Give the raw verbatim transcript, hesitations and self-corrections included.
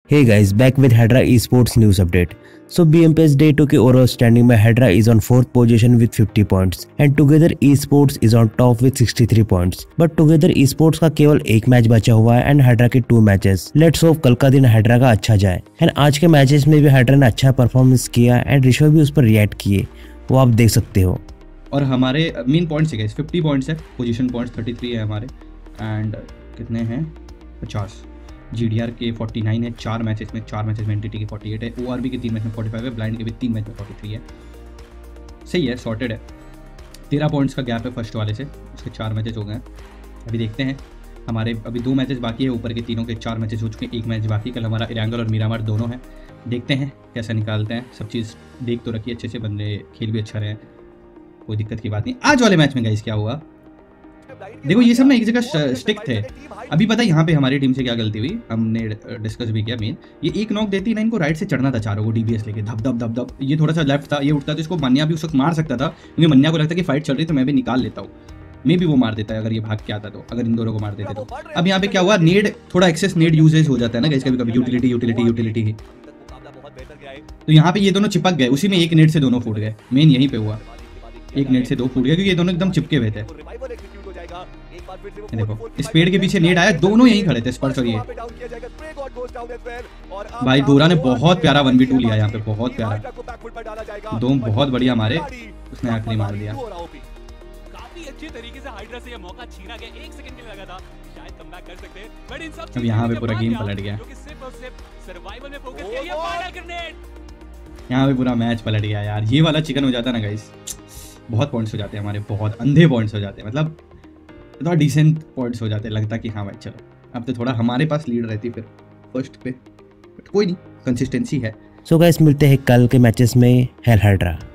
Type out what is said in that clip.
Hey guys, back with Hydra Esports news update. So B M P S Day two के overall standing में Hydra is on fourth position with fifty points and Together Esports is on top with sixty-three points. But Together Esports का केवल एक match बचा हुआ है and Hydra के two matches. Let's hope कल का दिन Hydra का अच्छा जाए. And आज के मैचेस में भी Hydra ने अच्छा परफॉर्मेंस किया and ऋषभ भी उस पर रिएक्ट किए, वो आप देख सकते हो. और हमारे मेन पॉइंट्स है फिफ्टी पॉइंट्स है, पोजीशन पॉइंट्स थर्टी थ्री है हमारे एंड कितने हैं पचास. जीडीआर के उनचास है, चार मैचेस में चार मैचेस में एनटीटी के अड़तालीस है, ओआरबी के तीन मैच में पैंतालीस है, ब्लाइंड के भी तीन मैच में तैंतालीस है. सही है, सॉर्टेड है. तेरह पॉइंट्स का गैप है फर्स्ट वाले से, उसके चार मैचेस हो गए हैं. अभी देखते हैं, हमारे अभी दो मैचेस बाकी है, ऊपर के तीनों के चार मैचेस हो चुके हैं, एक मैच बाकी. कल हमारा इरांगल और मीरामार दोनों हैं, देखते हैं कैसा निकालते हैं. सब चीज़ देख तो रखिए अच्छे से, बंदे खेल भी अच्छा रहे, कोई दिक्कत की बात नहीं. आज वाले मैच में गाइस क्या हुआ देखो, ये सब ना एक जगह स्टिक थे. अभी पता है यहाँ पे हमारी टीम से क्या गलती हुई, हमने डिस्कस भी किया. मेन ये एक नॉक देती ना, इनको राइट से चढ़ना था चारों को डीबीएस लेके, धप धप धप धप. ये थोड़ा सा लेफ्ट था, ये उठता तो इसको मन्या भी उस वक्त मार सकता था, क्योंकि मन्या को लगता कि फाइट चल रही तो मैं भी निकाल लेता हूँ. मे भी वो मार देता है अगर ये भाग के आता तो, अगर इन दोनों को मार देते तो. अब यहाँ पे क्या हुआ, नेड थोड़ा एक्सेस नेड यूजेज हो जाता है ना कभी कभी, यूटिलिटी यूटिलिटी यूटिलिटी की. तो यहाँ पे ये दोनों चिपक गए, उसी में एक नेट से दोनों फूट गए. मेन यहीं पे हुआ, एक नेट से दो फूट गए, क्योंकि ये दोनों एकदम चिपके हुए थे. देखो इस पेड़ के पीछे नेट आया, दोनों यहीं खड़े थे, स्पर्श और ये. भाई गोरा ने बहुत प्यारा वन वी टू लिया यहाँ पे, बहुत प्यारा. दो बहुत बढ़िया मारे, उसने आखिरी मार दिया. काफी अच्छे तरीके से हाइड्रा से ये मौका छीना गया, एक सेकंड के लिए लगा था शायद कमबैक कर सकते, बट इन सब अब यहाँ पे पूरा गेम पलट गया. सर्वाइवल में फोकस किया, ये फाइनल ग्रेनेड, यहाँ पे पूरा मैच पलट गया यार. ये वाला चिकन हो जाता ना गाइस, बहुत पॉइंट्स हो जाते हैं हमारे, बहुत अंधे पॉइंट्स हो जाते हैं, मतलब थोड़ा डिसेंट पॉइंट्स हो जाते हैं. लगता कि हाँ भाई चलो, अब तो थोड़ा हमारे पास लीड रहती फिर फर्स्ट पे, बट कोई नहीं, कंसिस्टेंसी है. सो गाइस मिलते हैं कल के मैचेस में. Hail hydra.